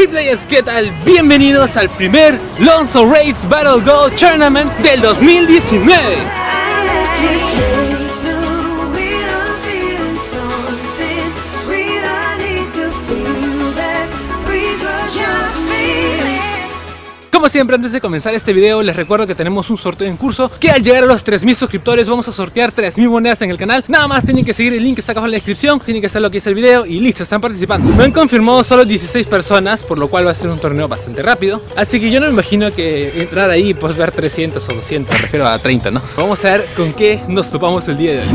Hey players, ¿qué tal? Bienvenidos al primer Lonzo Raids Battle Gold Tournament del 2019. Como siempre, antes de comenzar este video les recuerdo que tenemos un sorteo en curso, que al llegar a los 3000 suscriptores vamos a sortear 3000 monedas en el canal. Nada más tienen que seguir el link que está acá en la descripción, tienen que hacer lo que dice el video y listo, están participando. Me han confirmado solo 16 personas, por lo cual va a ser un torneo bastante rápido, así que yo no me imagino que entrar ahí y pues ver 300 o 200, me refiero a 30, ¿no? Vamos a ver con qué nos topamos el día de hoy.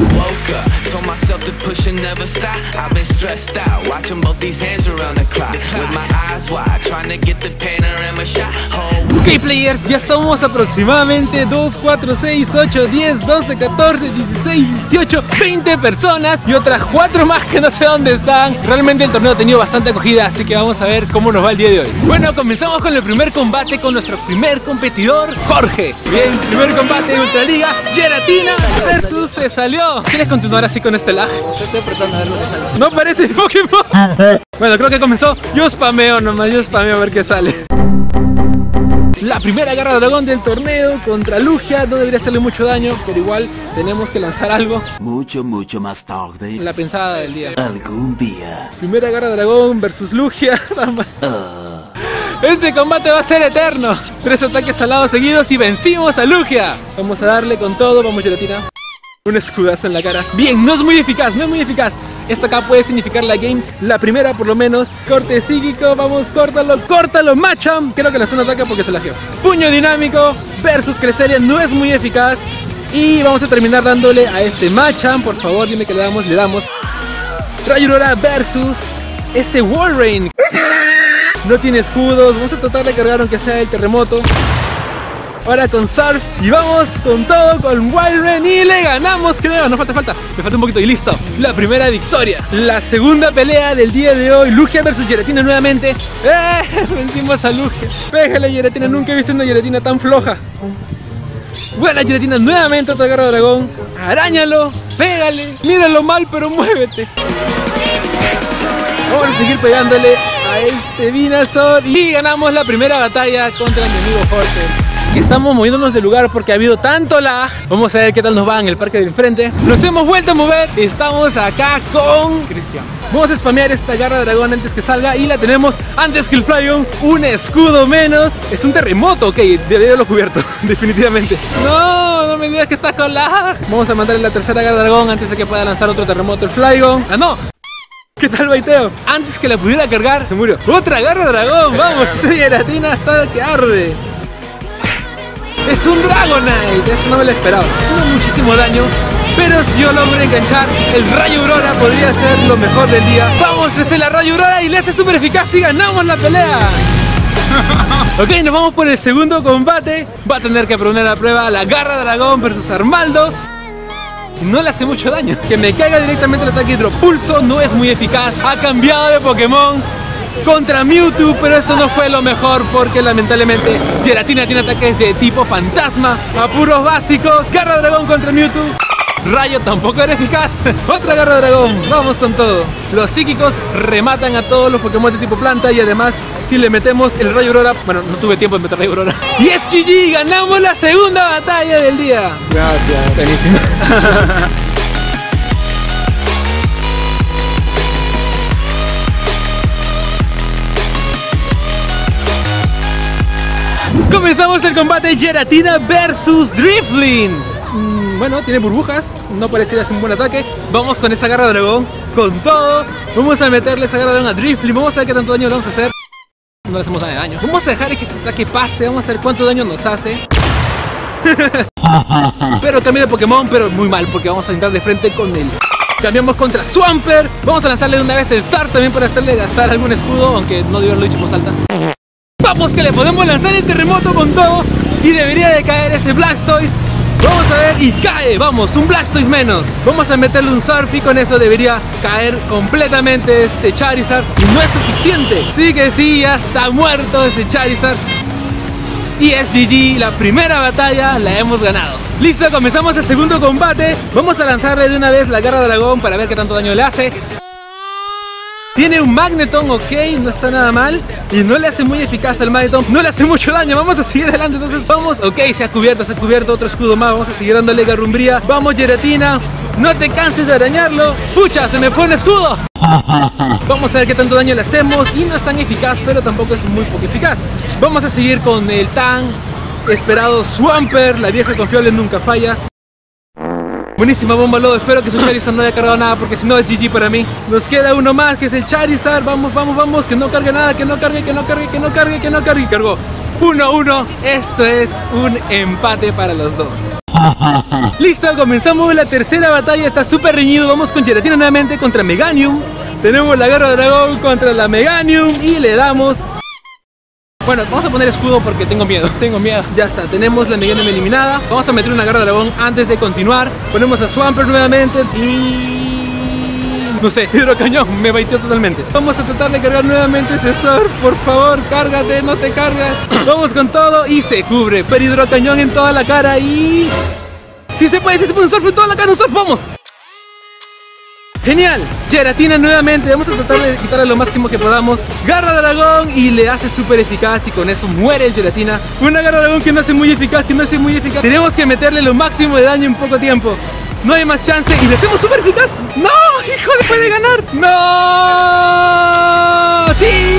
Ok players, ya somos aproximadamente 2, 4, 6, 8, 10, 12, 14, 16, 18, 20 personas y otras 4 más que no sé dónde están. Realmente el torneo ha tenido bastante acogida, así que vamos a ver cómo nos va el día de hoy. Bueno, comenzamos con el primer combate con nuestro primer competidor, Jorge. Bien, primer combate de Ultraliga, Giratina versus Se Salió. ¿Quieres continuar así con este lag? Yo estoy apretando a ver lo que sale. No parece Pokémon. Bueno, creo que comenzó. Yo spameo nomás, yo spameo a ver qué sale. La primera garra de dragón del torneo contra Lugia. No debería hacerle mucho daño, pero igual tenemos que lanzar algo. Mucho más tarde. La pensada del día. Algún día. Primera garra de dragón versus Lugia. Este combate va a ser eterno. 3 ataques al lado seguidos y vencimos a Lugia. Vamos a darle con todo. Vamos, Giratina. Un escudazo en la cara. Bien, no es muy eficaz, no es muy eficaz. Esto acá puede significar la game, la primera por lo menos. Corte psíquico, vamos, córtalo, córtalo, Machamp. Creo que lanzó un ataque porque se lajeó. Puño dinámico versus Cresselia, no es muy eficaz. Y vamos a terminar dándole a este Machamp. Por favor, dime que le damos, le damos. Rayo Aurora versus este Walrein. No tiene escudos, vamos a tratar de cargar aunque sea el terremoto. Ahora con Surf y vamos con todo con Walrein y le ganamos, creo. No falta, me falta un poquito y listo. La primera victoria. La segunda pelea del día de hoy, Lugia versus Giratina nuevamente. Vencimos a Lugia. Pégale, Giratina, nunca he visto una Giratina tan floja. Buena Giratina, nuevamente otra garra de dragón. Arañalo, pégale. Míralo mal, pero muévete. Vamos a seguir pegándole a este Venusaur y ganamos la primera batalla contra el enemigo Jorge. Estamos moviéndonos de lugar porque ha habido tanto lag. Vamos a ver qué tal nos va en el parque del enfrente. Nos hemos vuelto a mover. Estamos acá con Cristian. Vamos a spamear esta garra de dragón antes que salga. Y la tenemos antes que el Flygon. Un escudo menos. Es un terremoto. Ok, debería haberlo cubierto. Definitivamente. No me digas que está con lag. Vamos a mandarle la tercera garra de dragón antes de que pueda lanzar otro terremoto el Flygon. ¡Ah, no! ¿Qué tal, baiteo? Antes que la pudiera cargar, se murió. Otra garra de dragón. Vamos, esa Giratina está que arde. Es un Dragonite, eso no me lo esperaba. Haciendo muchísimo daño, pero si yo logro enganchar el Rayo Aurora podría ser lo mejor del día. Vamos, crece la Rayo Aurora y le hace súper eficaz y ganamos la pelea. Ok, nos vamos por el segundo combate. Va a tener que poner a prueba la garra dragón versus Armaldo. No le hace mucho daño. Que me caiga directamente el ataque hidropulso no es muy eficaz. Ha cambiado de Pokémon contra Mewtwo, pero eso no fue lo mejor porque lamentablemente Giratina tiene ataques de tipo fantasma, apuros básicos. Garra de dragón contra Mewtwo. Rayo tampoco era eficaz. Otra garra de dragón, vamos con todo. Los psíquicos rematan a todos los Pokémon de tipo planta y además si le metemos el Rayo Aurora, bueno, no tuve tiempo de meter Rayo Aurora. Y es GG, ganamos la segunda batalla del día. Gracias, buenísimo. Comenzamos el combate Giratina versus Drifloon. Bueno, tiene burbujas, no pareciera ser un buen ataque. Vamos con esa garra de dragón, con todo. Vamos a meterle esa garra de dragón a Drifloon. Vamos a ver qué tanto daño le vamos a hacer. No le hacemos nada de daño. Vamos a dejar que ese ataque pase, vamos a ver cuánto daño nos hace. Pero cambio de Pokémon, pero muy mal, porque vamos a entrar de frente con él. Cambiamos contra Swampert. Vamos a lanzarle de una vez el Surf también para hacerle gastar algún escudo, aunque no debo haberlo dicho en voz alta. Vamos que le podemos lanzar el terremoto con todo y debería de caer ese Blastoise. Vamos a ver y cae, vamos, un Blastoise menos. Vamos a meterle un Surf y con eso debería caer completamente este Charizard. Y no es suficiente, sí que sí, ya está muerto ese Charizard. Y es GG, la primera batalla la hemos ganado. Listo, comenzamos el segundo combate. Vamos a lanzarle de una vez la garra de dragón para ver qué tanto daño le hace. Tiene un Magneton, ok, no está nada mal. Y no le hace muy eficaz al Magneton, no le hace mucho daño. Vamos a seguir adelante, entonces vamos. Ok, se ha cubierto otro escudo más. Vamos a seguir dándole Garrumbría. Vamos, Giratina, no te canses de arañarlo. ¡Pucha, se me fue un escudo! Vamos a ver qué tanto daño le hacemos. Y no es tan eficaz, pero tampoco es muy poco eficaz. Vamos a seguir con el tan esperado Swampert. La vieja confiable nunca falla. Buenísima bomba lodo, espero que su Charizard no haya cargado nada, porque si no es GG para mí. Nos queda uno más, que es el Charizard. Vamos, vamos, vamos, que no cargue nada, que no cargue. Cargó 1-1, esto es un empate para los dos. Listo, comenzamos la tercera batalla, está súper reñido. Vamos con Giratina nuevamente contra Meganium. Tenemos la garra de dragón contra la Meganium y le damos... Bueno, vamos a poner escudo porque tengo miedo. Ya está, tenemos la Meganium eliminada. Vamos a meter una garra de dragón antes de continuar. Ponemos a Swampert nuevamente y... no sé, hidrocañón, me baiteó totalmente. Vamos a tratar de cargar nuevamente ese Surf. Por favor, cárgate, no te cargas. Vamos con todo y se cubre. Pero hidrocañón en toda la cara y... sí se puede un Surf en toda la cara, un Surf, vamos. Genial, Giratina nuevamente, vamos a tratar de quitarle lo máximo que podamos. Garra de dragón y le hace súper eficaz y con eso muere el Giratina. Una garra de dragón que no hace muy eficaz, Tenemos que meterle lo máximo de daño en poco tiempo. No hay más chance y le hacemos súper eficaz. ¡No! ¡Hijo de puede ganar! ¡No!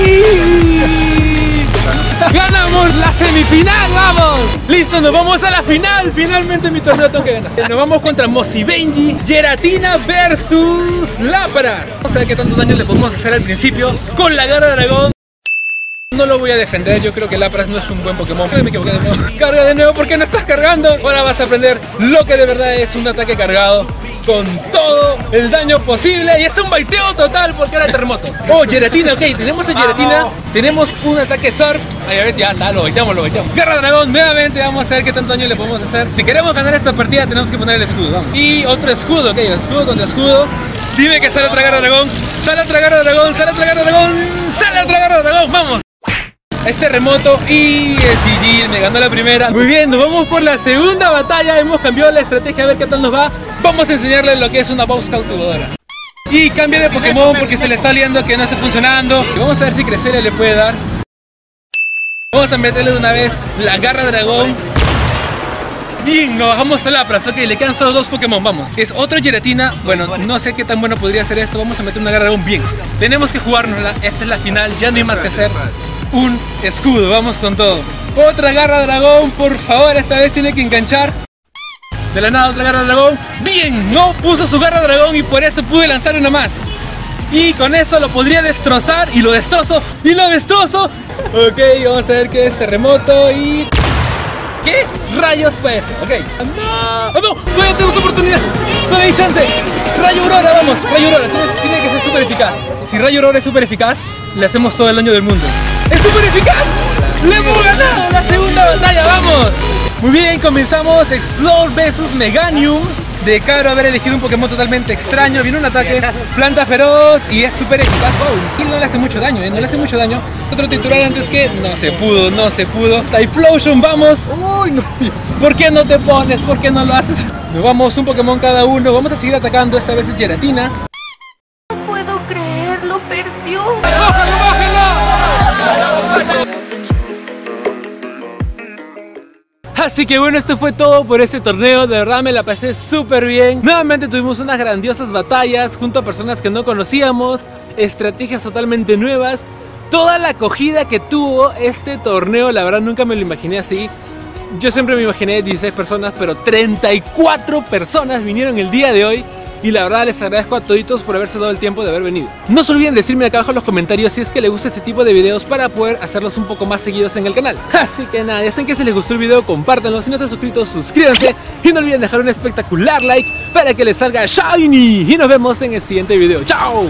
¡Sí! ¡Ganamos la semifinal! ¡Vamos! ¡Listo! ¡Nos vamos a la final! Finalmente mi torneo tengo que ganar. Nos vamos contra Mossy Benji, Giratina versus Lapras. Vamos a ver qué tanto daño le podemos hacer al principio con la garra de dragón. No lo voy a defender, yo creo que Lapras no es un buen Pokémon. Me equivoqué de nuevo. Carga de nuevo, ¿por qué no estás cargando? Ahora vas a aprender lo que de verdad es un ataque cargado con todo el daño posible. Y es un baiteo total porque era terremoto. Oh, Giratina, ok, tenemos a Giratina. Tenemos un ataque Surf. Ahí a ver si ya está, lo baiteamos. Garra de dragón, nuevamente vamos a ver qué tanto daño le podemos hacer. Si queremos ganar esta partida tenemos que poner el escudo, vamos. Y otro escudo, ok, escudo contra escudo. Dime que sale otra garra de dragón. Sale otra garra de dragón, sale otra garra de dragón. Sale otra garra de dragón, vamos. Es terremoto y es GG, me ganó la primera. Muy bien, nos vamos por la segunda batalla. Hemos cambiado la estrategia, a ver qué tal nos va. Vamos a enseñarle lo que es una Boss cautivadora. Y cambia de Pokémon porque se le está liando que no está funcionando. Y vamos a ver si Cresselia le puede dar. Vamos a meterle de una vez la garra dragón. Bien, nos bajamos a Lapras, ok, le quedan solo dos Pokémon, vamos. Es otro Giratina, bueno, no sé qué tan bueno podría ser esto. Vamos a meter una garra dragón bien. Tenemos que jugárnosla, esta es la final, ya no hay más que hacer. Un escudo, vamos con todo. Otra garra dragón, por favor, esta vez tiene que enganchar. De la nada otra garra dragón. Bien, no puso su garra dragón y por eso pude lanzar una más. Y con eso lo podría destrozar y lo destrozo. Ok, vamos a ver qué es terremoto y... ¿qué rayos puede ser? Ok. ¡No! ¡Oh, no! ¡Todavía tenemos oportunidad! ¡Todavía hay chance! ¡Rayo Aurora, vamos! ¡Rayo Aurora! Tiene que ser súper eficaz. Si Rayo Aurora es súper eficaz, le hacemos todo el daño del mundo. ¡Es súper eficaz! ¡Le hemos ganado la segunda batalla! ¡Vamos! Muy bien, comenzamos Explore vs Meganium. De caro haber elegido un Pokémon totalmente extraño. Viene un ataque, planta feroz y es súper eficaz. Wow, sí, no le hace mucho daño, no le hace mucho daño. Otro titular antes que no se pudo. Typhlosion, vamos. Uy, no. ¿Por qué no te pones? ¿Por qué no lo haces? Nos vamos un Pokémon cada uno. Vamos a seguir atacando, esta vez es Giratina. No puedo creerlo, perdió. ¡Bájalo, bájalo! Así que bueno, esto fue todo por este torneo. De verdad me la pasé súper bien. Nuevamente tuvimos unas grandiosas batallas junto a personas que no conocíamos, estrategias totalmente nuevas. Toda la acogida que tuvo este torneo, la verdad nunca me lo imaginé así. Yo siempre me imaginé 16 personas, pero 34 personas vinieron el día de hoy. Y la verdad les agradezco a toditos por haberse dado el tiempo de haber venido. No se olviden decirme acá abajo en los comentarios si es que les gusta este tipo de videos para poder hacerlos un poco más seguidos en el canal. Así que nada, ya saben que si les gustó el video, compártanlo. Si no están suscritos, suscríbanse. Y no olviden dejar un espectacular like para que les salga shiny. Y nos vemos en el siguiente video. ¡Chao!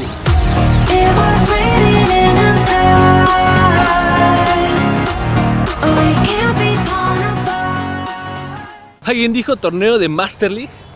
¿Alguien dijo torneo de Master League?